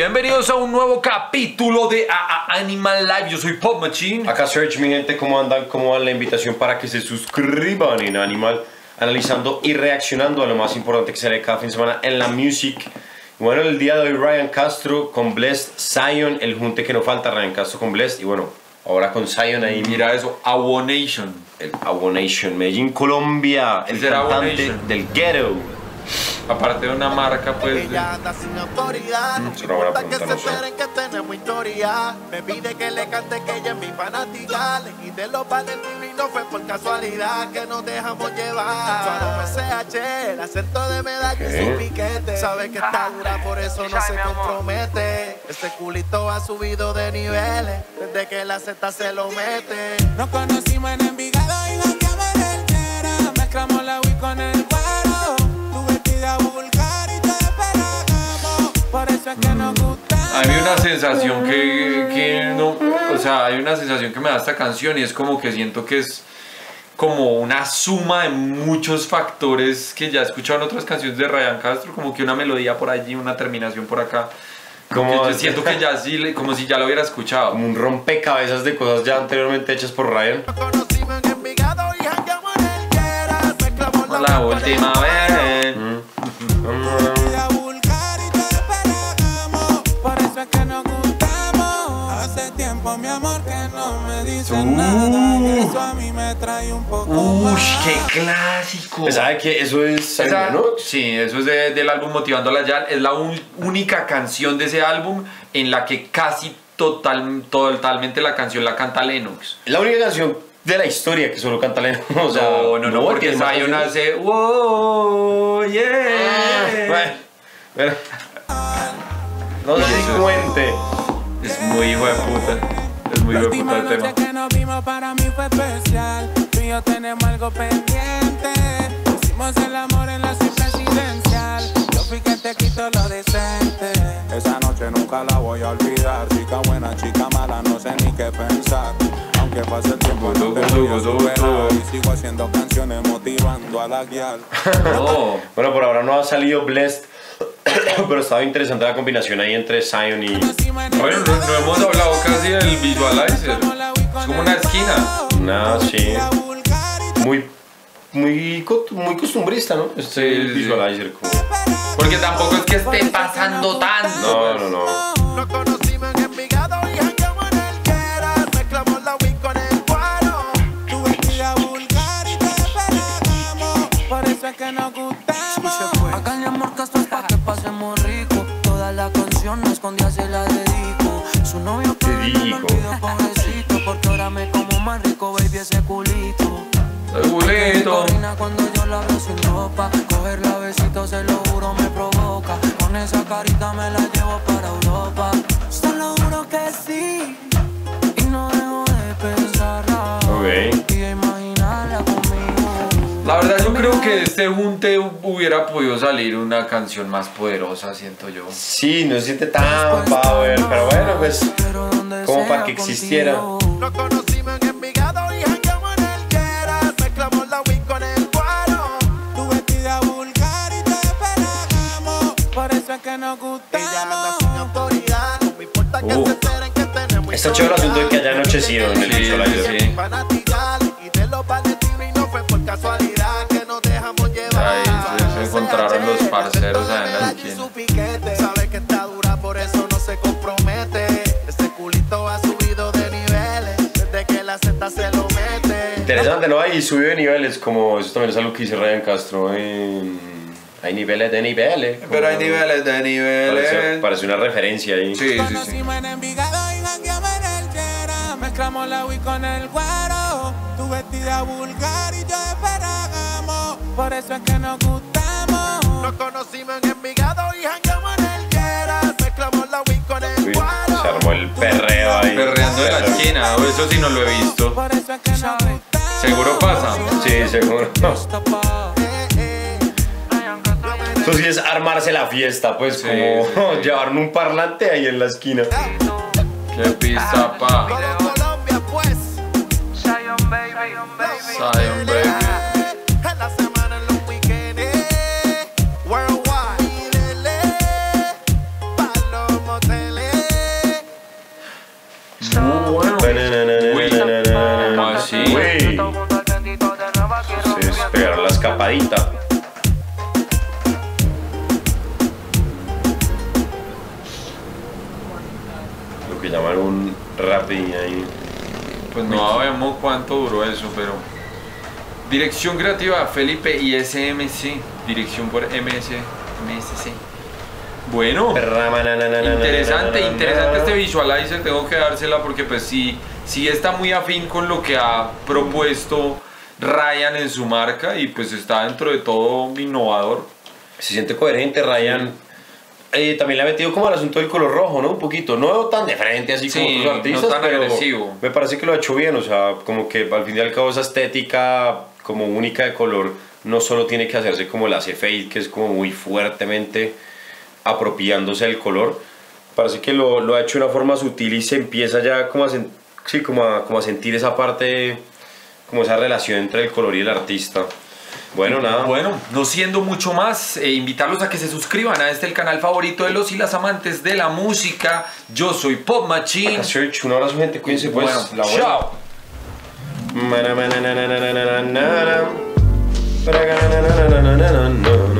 bienvenidos a un nuevo capítulo de Animal Live. Yo soy Pop Machine. Acá Serge, mi gente, ¿cómo andan? ¿Cómo van? La invitación para que se suscriban en Animal, analizando y reaccionando a lo más importante que sale cada fin de semana en la music. Y bueno, el día de hoy Ryan Castro con Blessd, Zion, el junte que no falta, Ryan Castro con Blessd. Y bueno, ahora con Zion ahí. Mira eso, Awonation. El Awonation, Medellín, Colombia, el cantante del ghetto. Aparte de una marca, pues. Ella anda sin autoridad. No importa que se enteren que tenemos historia. Me pide que le cante que ella es mi fanática. Le quité los valentinos y no fue por casualidad que nos dejamos llevar. Solo PCH, el acento de medalla y su piquete. Sabe que está dura, por eso no se compromete. Este culito ha subido de niveles desde que la Z se lo mete. Nos conocimos en Envigado y jangueamos en el Chera. Mezclamos la Wii con el cuero. Tu vestida vulgar y te esperamos. Por eso es que nos gusta. Hay una sensación que no. O sea, hay una sensación que me da esta canción y es como que siento que es como una suma de muchos factores que ya he escuchado en otras canciones de Ryan Castro, como que una melodía por allí, una terminación por acá. Como yo siento que ya sí, como si ya lo hubiera escuchado. Como un rompecabezas de cosas ya anteriormente hechas por Ryan. Nos conocimos en Envigado y jangueamos en el Chera. Mezclamos La última vez. Tu vestida vulgar y te esperamos. Por eso es que nos gustamos. Hace tiempo, mi amor, que no me dices nada. Y eso a mí me trae un poco más. ¡Qué clásico! ¿Sabe que eso es Esa, ¿no? sí, eso es del álbum Motivando la Yal. Es la única canción de ese álbum en la que casi totalmente la canción la canta Lennox. La única canción de la historia que solo canta Lennox. O sea, no, porque tiene más Zion canciones. hace wow, yeah. Bueno, no se cuente. Es muy hijo de puta. Es muy La hijo de última puta el noche tema. que nos vimos para mí fue especial. Tú y yo tenemos algo pendiente. Hicimos el amor en la suite presidencial. Yo fui que te quito lo decente. Esa noche nunca la voy a olvidar. Chica buena, chica mala, no sé ni qué pensar. Aunque pase el tiempo no te voy a superar. Y sigo haciendo canciones motivando a la guial. No. Bueno, por ahora no ha salido Blessd, pero estaba interesante la combinación ahí entre Zion y... Bueno, no hemos hablado casi del visualizer. Es como una esquina. No, sí. Muy costumbrista, ¿no? Este Sí, sí. visualizer como... Porque tampoco es que esté pasando tanto. No. Nos conocimos en Envigado y jangueamos en el Chera. Mezclamos la Wii con el cuero. Tu vestida vulgar y te esperamos. Por eso es que nos gustamos. Háganle amor Castro es pa' que pasemos rico. Toda la canción no escondía, se la dedico. Su novio que Dedico. me olvidó, pobrecito. Porque ahora me como más rico, baby, ese culito. El culito. Corina cuando yo la veo sin ropa. Cogerla a besitos, se lo juro, me provoca. Con esa carita me la llevo para Europa. Se lo juro que sí. Y no dejo de pensarla. Ok. Y de imaginarla conmigo. La verdad yo creo que de este junte hubiera podido salir una canción más poderosa, siento yo. Sí, no se siente tan power, pero bueno, pues... Pero donde Como sea para que existiera. contigo. Nos conocimos en Envigado y jangueamos en el Chera. Mezclamos la Wii con el cuero. Tu vestida vulgar y te esperamos. Por eso es que nos Ella anda gustamos. sin autoridad. No me importa que se enteren que tenemos Está chévere el asunto de que haya anochecido en el Sí, visualizer. sí. fanática. Le quité los valentinos y no fue por casualidad que nos dejamos llevar. Ahí se encontraron los parceros ahí en la esquina. Su piquete. Sabe que está dura, por eso no se compromete. Ese culito ha subido de niveles desde que la Z se lo mete. Interesante, ¿no? Ahí subió de niveles, como eso también es algo que dice Ryan Castro. Hay niveles de niveles. Pero hay niveles de niveles. Parece una referencia ahí. Sí, sí, sí. Conocimos en Envigado y jangueamos en el Chera. Mezclamos la Wii con el cuero. Tu vestida vulgar y yo esperamos. Por eso es que nos gustamos. Nos conocimos en Envigado y jangueamos en el Chera. Mezclamos la Wii con el Uy, cuero. se armó el perreo ahí. Perreando de la esquina, eso sí no lo he visto. Por eso es que nos gustamos. Seguro pasa. Sí, seguro. Eso sí es armarse la fiesta, pues, Sí, como sí, sí. llevar un parlante ahí en la esquina. Qué pista, pa. Todo Colombia, pues. Zion, baby. Zion, baby. En la semana, en los weekends. Worldwide. Palomo, te quemadita. Lo que llaman un rapidín ahí. Pues no sabemos cuánto duró eso, pero... Dirección creativa, Felipe y SMC. Dirección por MSC. Bueno, interesante este visualizer, tengo que dársela porque pues sí está muy afín con lo que ha propuesto Ryan en su marca y pues está dentro de todo innovador. Se siente coherente, Ryan. También le ha metido como al asunto del color rojo, ¿no? Un poquito, no tan de frente así como Sí, otros artistas, no tan pero agresivo. me parece que lo ha hecho bien, o sea, como que al fin y al cabo esa estética como única de color no solo tiene que hacerse como la hace Fade, que es como muy fuertemente apropiándose del color. Parece que lo ha hecho de una forma sutil y se empieza ya como a sentir esa parte, como esa relación entre el color y el artista. Bueno, nada. Bueno, no siendo mucho más, invitarlos a que se suscriban a el canal favorito de los y las amantes de la música. Yo soy Pop Machine. Search, un abrazo, gente, cuídense pues. Bueno, La buena. chao. Na, na, na, na, na, na, na, na, na.